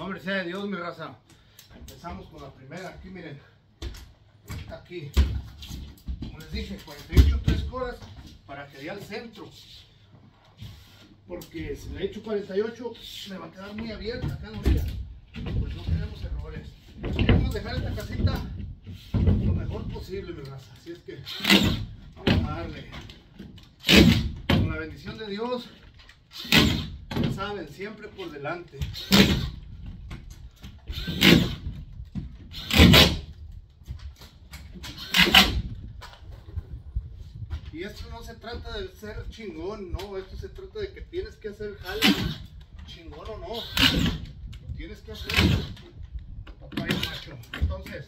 nombre sea de Dios, mi raza. Empezamos con la primera. Aquí miren, está aquí, como les dije, 48 3 horas para que dé al centro, porque si le echo 48 me va a quedar muy abierta acá en la orilla. Pues no queremos errores, queremos dejar esta casita lo mejor posible, mi raza. Así es que vamos a darle con la bendición de Dios. Ya saben, siempre por delante. Y esto no se trata de ser chingón, no, esto se trata de que tienes que hacer jale, chingón o no, tienes que hacer papá y macho. Entonces,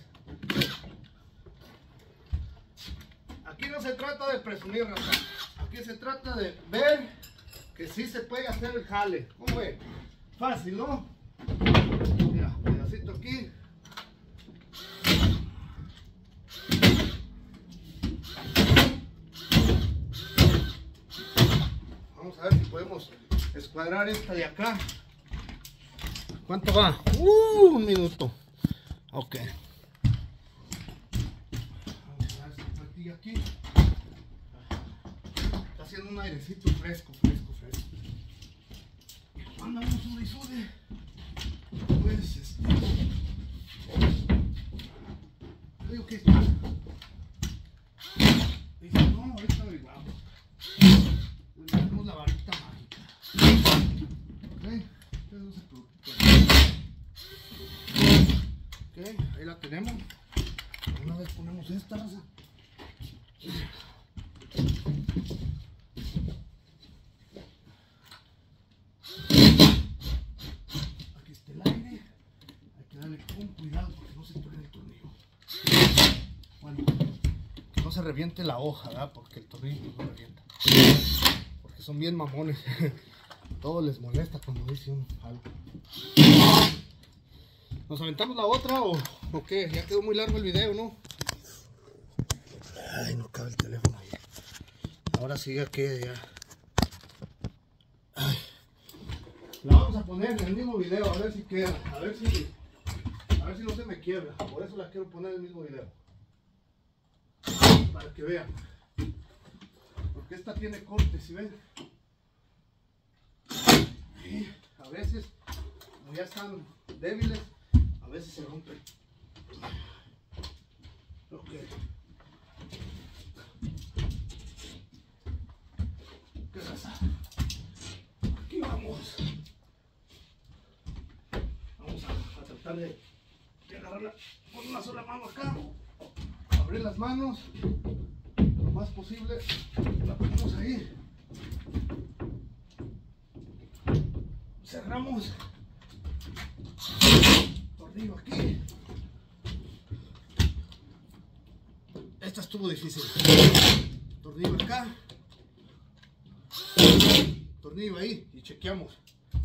aquí no se trata de presumir, raza. Aquí se trata de ver que sí se puede hacer el jale. ¿Cómo ve? Fácil, ¿no? Mira, pedacito aquí. Vamos a ver si podemos escuadrar esta de acá. ¿Cuánto va? 1 minuto. Ok. Vamos a dar esta platilla aquí. Está haciendo un airecito fresco. Andamos sube. Pues digo que está. Dice, no, ahorita averiguamos. Le metemos la varita mágica. Ok, ustedes no se preocupen. Ok, ahí la tenemos. Una vez ponemos esta raza. Aquí está el aire. Hay que darle con cuidado porque no se truene el tornillo. Bueno, que no se reviente la hoja, ¿verdad? Porque el tornillo no revienta. Porque son bien mamones. Todo les molesta cuando dicen algo. ¿Nos aventamos la otra o qué? Ya quedó muy largo el video, ¿no? Ay, no cabe el teléfono ahí. Ahora sí ya queda ya. Ay. La vamos a poner en el mismo video, a ver si queda. A ver si no se me quiebra. Por eso la quiero poner en el mismo video. Para que vean. Porque esta tiene corte, ¿sí ven? Y a veces, como ya están débiles, a veces se rompen. Ok. ¿Qué pasa? Aquí vamos. Vamos a tratar de agarrarla con una sola mano acá. Abrir las manos lo más posible. La ponemos ahí. Cerramos. Tornillo aquí. Esta estuvo difícil. Tornillo acá. Tornillo ahí y chequeamos.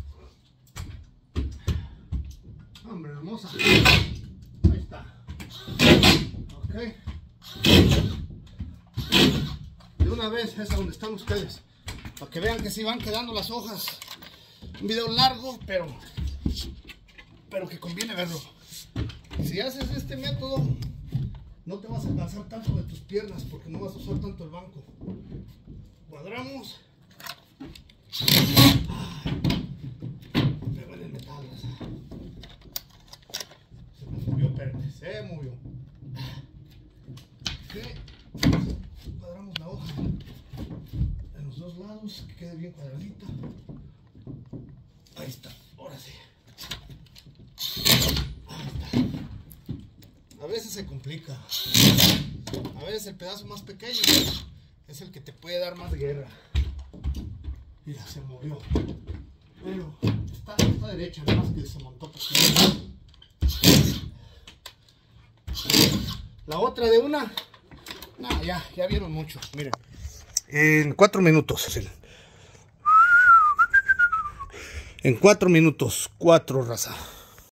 Hombre, hermosa. Ahí está. Ok. De una vez es a donde están ustedes. Para que vean que sí van quedando las hojas. Un video largo, pero que conviene verlo. Si haces este método, no te vas a cansar tanto de tus piernas porque no vas a usar tanto el banco. Cuadramos. Pegó en el metal. Se me movió, Pérez. Se movió. Ok. Cuadramos la hoja en los dos lados, que quede bien cuadradita. Ahí está, ahora sí. Ahí está. A veces se complica. A veces el pedazo más pequeño es el que te puede dar más guerra. Mira, se movió. Pero está derecha, nada más que se montó poquito. La otra de una. No, ya vieron mucho. Miren. En 4 minutos. En 4 minutos. 4, raza.